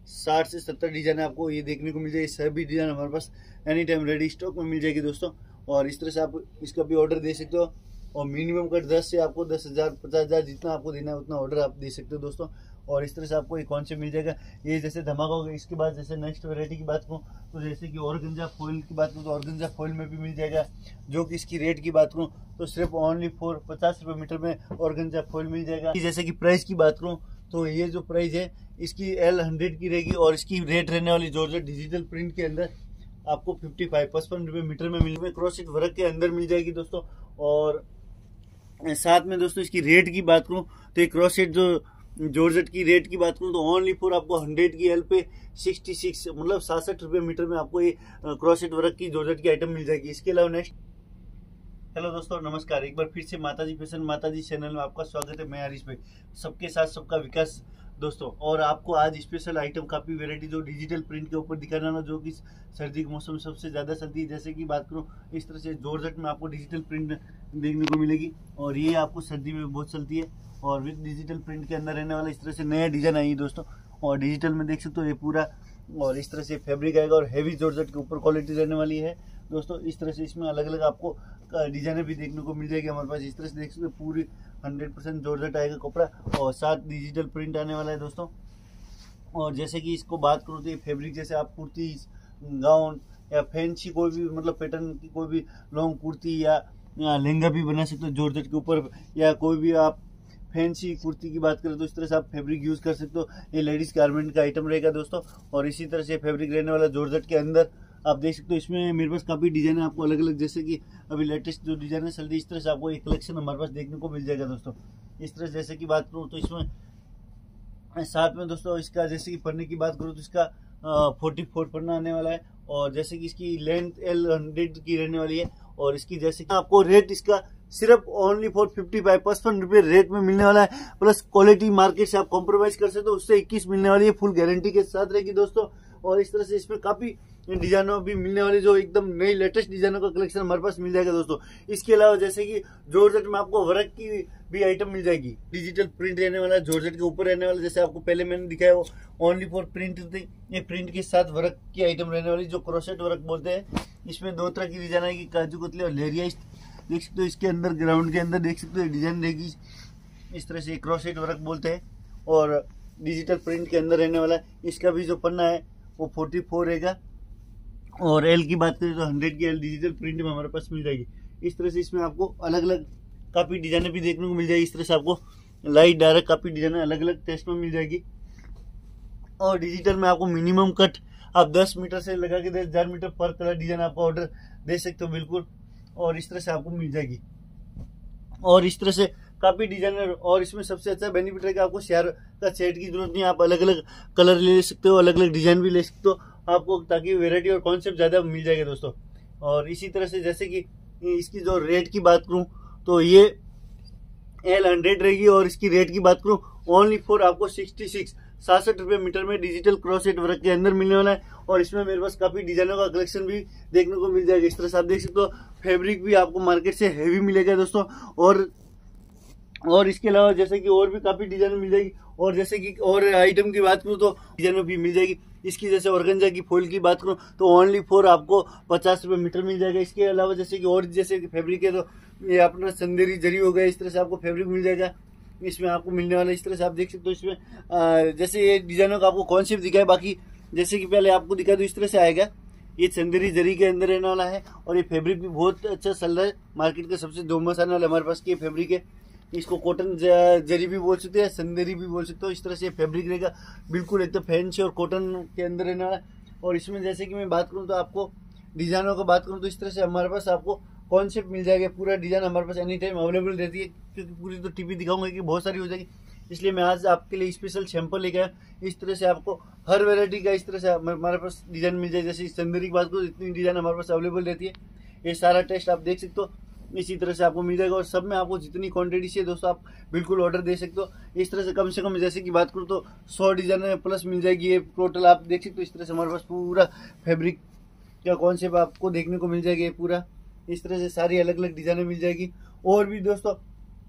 60 से 70 डिजाइन आपको ये देखने को मिल जाएगी। सभी डिजाइन हमारे पास एनी टाइम रेडी स्टॉक में मिल जाएगी दोस्तों। और इस तरह से आप इसका भी ऑर्डर दे सकते हो। और मिनिमम कट 10 से आपको 10,000 50,000 जितना आपको देना है उतना ऑर्डर आप दे सकते हो दोस्तों। और इस तरह से आपको ये कॉन्सेप्ट मिल जाएगा। ये जैसे धमाका होगा। इसके बाद जैसे नेक्स्ट वैरायटी की बात करूँ तो जैसे कि ऑर्गेन्जा फॉइल की बात करूँ तो ऑर्गेन्जा फॉइल में भी मिल जाएगा। जो कि इसकी रेट की बात करूँ तो सिर्फ ओनली फॉर 50 रुपये मीटर में ऑर्गेन्जा फॉइल मिल जाएगा। जैसे कि प्राइस की बात करूँ तो ये जो प्राइस है इसकी L100 की रहेगी। और इसकी रेट रहने वाली जॉर्जेट डिजिटल प्रिंट के अंदर आपको 55 रुपये मीटर में मिल क्रॉससेट वर्क के अंदर मिल जाएगी दोस्तों। और साथ में दोस्तों इसकी रेट की बात करूं तो एक क्रॉससेट जो जॉर्जेट की रेट की बात करूं तो ओनली फॉर आपको 100 की L पे 66 मतलब 66 रुपये मीटर में आपको ये क्रॉससेट वर्क की जॉर्जेट की आइटम मिल जाएगी। इसके अलावा नेक्स्ट, हेलो दोस्तों नमस्कार, एक बार फिर से माताजी फैशन माताजी चैनल में आपका स्वागत है। मैं हरीश भाई, सबके साथ सबका विकास दोस्तों। और आपको आज स्पेशल आइटम काफ़ी वैरायटी जो डिजिटल प्रिंट के ऊपर दिखाना ना, जो कि सर्दी के मौसम में सबसे ज़्यादा चलती है। जैसे कि बात करूं इस तरह से जॉर्जेट में आपको डिजिटल प्रिंट देखने को मिलेगी और ये आपको सर्दी में बहुत चलती है। और विद डिजिटल प्रिंट के अंदर रहने वाला इस तरह से नया डिज़ाइन आई है दोस्तों। और डिजिटल में देख सकते हो ये पूरा और इस तरह से फैब्रिक आएगा और हैवी जॉर्जेट के ऊपर क्वालिटी रहने वाली है दोस्तों। इस तरह से इसमें अलग अलग आपको डिजाइने भी देखने को मिल जाएगी हमारे पास। इस तरह से देख सकते पूरी 100% जॉर्जेट आएगा कपड़ा और साथ डिजिटल प्रिंट आने वाला है दोस्तों। और जैसे कि इसको बात करूँ तो ये फैब्रिक जैसे आप कुर्ती गाउन या फैंसी कोई भी मतलब पैटर्न की कोई भी लॉन्ग कुर्ती या लहंगा भी बना सकते हो जॉर्जेट के ऊपर। या कोई भी आप फैंसी कुर्ती की बात करें तो इस तरह से आप फैब्रिक यूज कर सकते हो। ये लेडीज गारमेंट का आइटम रहेगा दोस्तों। और इसी तरह से फैब्रिक रहने वाला जॉर्जेट के अंदर आप देख सकते हो। इसमें मेरे पास काफ़ी डिजाइन है आपको अलग अलग, जैसे कि अभी लेटेस्ट जो डिजाइन है चल रही है इस तरह से आपको एक कलेक्शन हमारे पास देखने को मिल जाएगा दोस्तों। इस तरह से जैसे कि बात करूँ तो इसमें साथ में दोस्तों इसका जैसे कि पन्ने की बात करूँ तो इसका 44 पन्ना आने वाला है। और जैसे कि इसकी लेंथ L100 की रहने वाली है। और इसकी जैसे कि आपको रेट इसका सिर्फ ओनली फॉर 55 रुपये रेट में मिलने वाला है। प्लस क्वालिटी मार्केट से आप कॉम्प्रोमाइज कर सकते हो, उससे 21 मिलने वाली है, फुल गारंटी के साथ रहेगी दोस्तों। और इस तरह से इसमें काफी डिजाइनों भी मिलने वाली जो एकदम नई लेटेस्ट डिजाइनों का कलेक्शन हमारे पास मिल जाएगा दोस्तों। इसके अलावा जैसे कि जॉर्जेट में आपको वर्क की भी आइटम मिल जाएगी। डिजिटल प्रिंट रहने वाला जॉर्जेट के ऊपर रहने वाला, जैसे आपको पहले मैंने दिखाया वो ओनली फॉर प्रिंट थी। ये प्रिंट के साथ वर्क की आइटम रहने वाली जो क्रोशेट वर्क बोलते हैं। इसमें दो तरह की डिजाइन आएगी, काजू कतली और लेरिया देख सकते हो। इसके अंदर ग्राउंड के अंदर देख सकते हो डिजाइन रहेगी इस तरह से, क्रोशेट वर्क बोलते हैं। और डिजिटल प्रिंट के अंदर रहने वाला इसका भी जो पन्ना है वो 44 रहेगा। और एल की बात करें तो 100 की एल डिजिटल प्रिंट में हमारे पास मिल जाएगी। इस तरह से इसमें आपको अलग अलग काफ़ी डिजाइने भी देखने को मिल जाएगी। इस तरह से आपको लाइट डायरेक्ट काफ़ी डिजाइने अलग अलग टेस्ट में मिल जाएगी। और डिजिटल में आपको मिनिमम कट आप 10 मीटर से लगा के 10,000 मीटर पर कलर डिजाइन आपको ऑर्डर दे सकते हो बिल्कुल। और इस तरह से आपको मिल जाएगी। और इस तरह से काफ़ी डिजाइनर। और इसमें सबसे अच्छा बेनिफिट है कि आपको शेयर का सेट की जरूरत नहीं, आप अलग अलग कलर ले सकते हो, अलग अलग डिजाइन भी ले सकते हो आपको, ताकि वैरायटी और कॉन्सेप्ट ज़्यादा मिल जाएगा दोस्तों। और इसी तरह से जैसे कि इसकी जो रेट की बात करूँ तो ये L100 रहेगी। और इसकी रेट की बात करूँ ओनली फॉर आपको 66 रुपये मीटर में डिजिटल क्रॉससेट वर्क के अंदर मिलने वाला है। और इसमें मेरे पास काफ़ी डिजाइनों का कलेक्शन भी देखने को मिल जाएगा। इस तरह से आप देख सकते हो फैब्रिक भी आपको मार्केट से हैवी मिलेगा दोस्तों। और इसके अलावा जैसे कि और भी काफ़ी डिजाइन मिल जाएगी। और जैसे कि और आइटम की बात करूँ तो डिजाइन में भी मिल जाएगी। इसकी जैसे ऑर्गेन्जा की फॉइल की बात करूँ तो ओनली फॉर आपको 50 रुपये मीटर मिल जाएगा। इसके अलावा जैसे कि और जैसे कि फैब्रिक है तो ये अपना चंदेरी जरी हो गया, इस तरह से आपको फैब्रिक मिल जाएगा इसमें आपको मिलने वाला। इस तरह से आप देख सकते हो इसमें जैसे ये डिजाइनों का आपको कॉन्सेप्ट दिखाया। बाकी जैसे कि पहले आपको दिखाया तो इस तरह से आएगा, ये चंदेरी जरी के अंदर रहने वाला है। और ये फैब्रिक भी बहुत अच्छा चल रहा है, मार्केट का सबसे फेमस आने वाला हमारे पास की फैब्रिक है। इसको कॉटन जरी भी बोल सकते हैं, चंदेरी भी बोल सकते हो। इस तरह से फैब्रिक रहेगा बिल्कुल एकदम फैंसी और कॉटन के अंदर रहने वाला है। और इसमें जैसे कि मैं बात करूँ तो आपको डिजाइनों का बात करूँ तो इस तरह से हमारे पास आपको कॉन्सेप्ट मिल जाएगा। पूरा डिजाइन हमारे पास एनी टाइम अवेलेबल रहती है, क्योंकि पूरी तो टीवी दिखाऊंगा कि बहुत सारी हो जाएगी, इसलिए मैं आज आपके लिए स्पेशल सैंपल लेके आया। इस तरह से आपको हर वैरायटी का इस तरह से हमारे पास डिजाइन मिल जाए। जैसे चंदेरी की बात करूँ इतनी डिजाइन हमारे पास अवेलेबल रहती है। ये सारा टेस्ट आप देख सकते हो, इसी तरह से आपको मिल जाएगा। और सब में आपको जितनी क्वांटिटी चाहिए दोस्तों आप बिल्कुल ऑर्डर दे सकते हो। इस तरह से कम जैसे कि बात करूँ तो 100 डिजाइन प्लस मिल जाएगी। ये टोटल आप देख सकते हो। इस तरह से हमारे पास पूरा फैब्रिक का कॉन्सेप्ट आपको देखने को मिल जाएगा। ये पूरा इस तरह से सारी अलग अलग डिजाइनें मिल जाएगी। और भी दोस्तों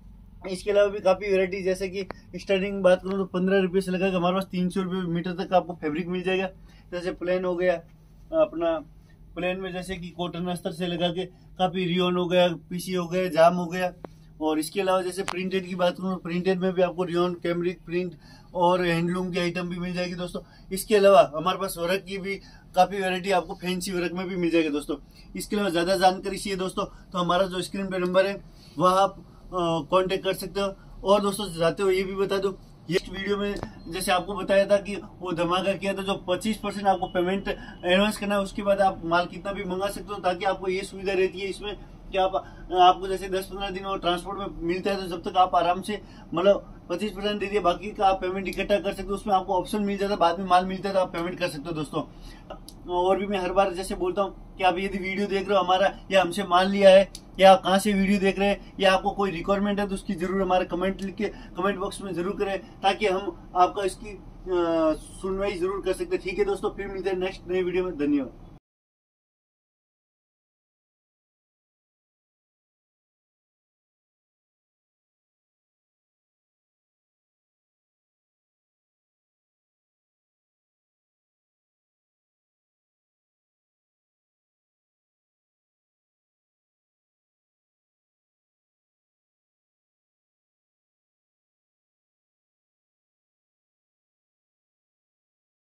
इसके अलावा भी काफी वेरायटी, जैसे कि स्टार्टिंग बात करूँ तो 15 रुपये से लगा के हमारे पास 300 रुपये मीटर तक आपको फैब्रिक मिल जाएगा। जैसे प्लेन हो गया अपना, प्लेन में जैसे कि कॉटन अस्तर से लगा के काफी रियोन हो गया, पीसी हो गया, जाम हो गया। और इसके अलावा जैसे प्रिंटेड की बात करूँ, प्रिंटेड में भी आपको रियोन, कैमरिक प्रिंट और हैंडलूम की आइटम भी मिल जाएगी दोस्तों। इसके अलावा हमारे पास वर्क की भी काफी वैरायटी आपको फैंसी वर्क में भी मिल जाएगी दोस्तों। इसके अलावा ज्यादा जानकारी चाहिए दोस्तों तो हमारा जो स्क्रीन पे नंबर है वह आप कांटेक्ट कर सकते हो। और दोस्तों जाते हो ये भी बता दो, ये वीडियो में जैसे आपको बताया था कि वो धमाका किया था, जो 25% आपको पेमेंट एडवांस करना है, उसके बाद आप माल कितना भी मंगा सकते हो, ताकि आपको ये सुविधा रहती है इसमें कि आपको जैसे 10-15 दिन और ट्रांसपोर्ट में मिलता है, तो जब तक आप आराम से मतलब 25% दे दिए, बाकी का आप पेमेंट इकट्ठा कर सकते हो। उसमें आपको ऑप्शन मिल जाता है, बाद में माल मिलता है तो आप पेमेंट कर सकते हो दोस्तों। और भी मैं हर बार जैसे बोलता हूँ कि आप यदि वीडियो देख रहे हो हमारा, या हमसे माल लिया है, या आप कहाँ से वीडियो देख रहे हैं, या आपको कोई रिक्वायरमेंट है, तो उसकी जरूर हमारे कमेंट लिख के कमेंट बॉक्स में जरूर करें, ताकि हम आपका इसकी सुनवाई जरूर कर सकते हैं। ठीक है दोस्तों, फिर मिलते हैं नेक्स्ट नई वीडियो में। धन्यवाद।